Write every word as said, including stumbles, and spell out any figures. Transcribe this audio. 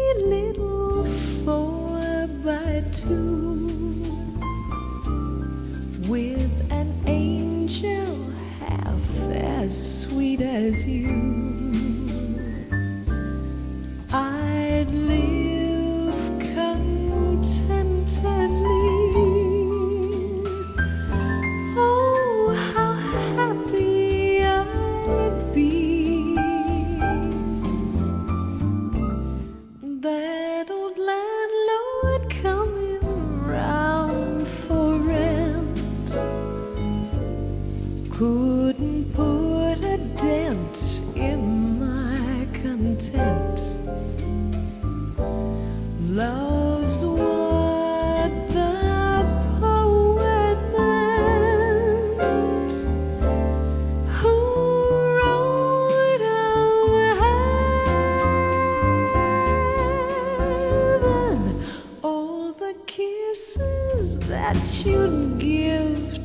little four by two with an angel half as sweet as you. I'd live contentedly. Oh, how happy I'd be. That old landlord coming round for rent couldn't put a dent in my content. Love's what the poet meant, who wrote of heaven, all the kisses that you'd give